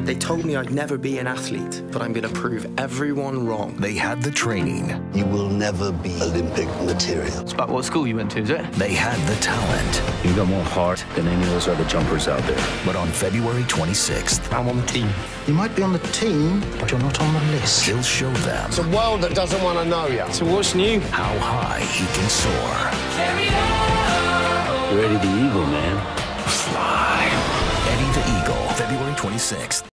They told me I'd never be an athlete, but I'm gonna prove everyone wrong. They had the training. You will never be Olympic material. It's about what school you went to, is it? They had the talent. You got more heart than any of those other jumpers out there. But on February 26th, I'm on the team. You might be on the team, but you're not on the list. he'll show them It's a world that doesn't want to know you. So what's new? how high he can soar. You're Eddie the Eagle, man. Fly. Eddie the Eagle, February 26th.